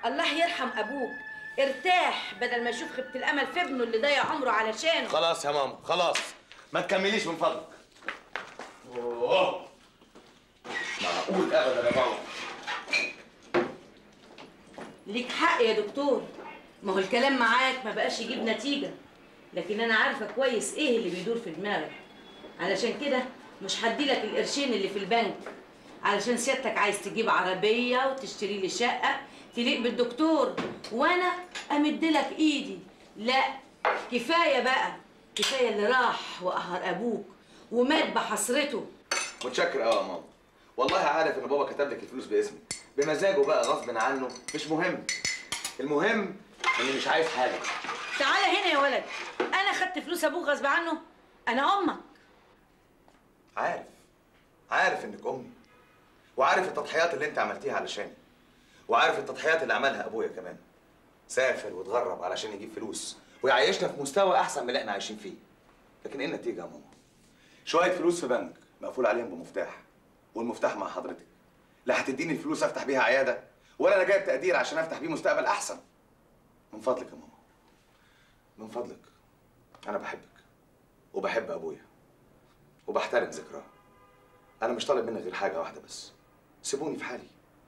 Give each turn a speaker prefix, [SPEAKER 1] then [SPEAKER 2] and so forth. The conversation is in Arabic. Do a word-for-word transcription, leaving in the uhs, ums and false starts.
[SPEAKER 1] الله يرحم ابوك، ارتاح بدل ما يشوف خيبة الامل في ابنه اللي ضيع عمره علشانه.
[SPEAKER 2] خلاص يا ماما خلاص، ما تكمليش من فضلك. اوه معقول ابدا يا ماما.
[SPEAKER 1] ليك حق يا دكتور، ما هو الكلام معاك ما بقاش يجيب نتيجة، لكن أنا عارفة كويس إيه اللي بيدور في دماغك. علشان كده مش هديلك القرشين اللي في البنك، علشان سيادتك عايز تجيب عربية وتشتري لي شقة تليق بالدكتور، وأنا أمدلك إيدي. لا كفاية بقى، كفاية اللي راح وقهر أبوك ومات بحسرته.
[SPEAKER 2] متشكر قوي يا ماما، والله عارف إن بابا كتب لك الفلوس باسمي بمزاجه بقى غصب عنه، مش مهم. المهم إني مش عايز حاجة.
[SPEAKER 1] تعالى هنا يا ولد، أنا خدت فلوس أبوك غصب عنه؟ أنا أمك.
[SPEAKER 2] عارف عارف إنك أمي، وعارف التضحيات اللي أنت عملتيها علشاني، وعارف التضحيات اللي عملها أبويا كمان. سافر واتغرب علشان يجيب فلوس ويعيشنا في مستوى أحسن من اللي إحنا عايشين فيه. لكن إيه النتيجة يا ماما؟ شوية فلوس في بنك مقفول عليهم بمفتاح، والمفتاح مع حضرتك. لا هتديني الفلوس أفتح بيها عيادة، ولا أنا جايب تقدير عشان أفتح بيه مستقبل أحسن. من فضلك يا ماما، من فضلك، أنا بحبك وبحب أبويا وبحترم ذكراه. أنا مش طالب منك غير حاجة واحدة بس، سيبوني في حالي.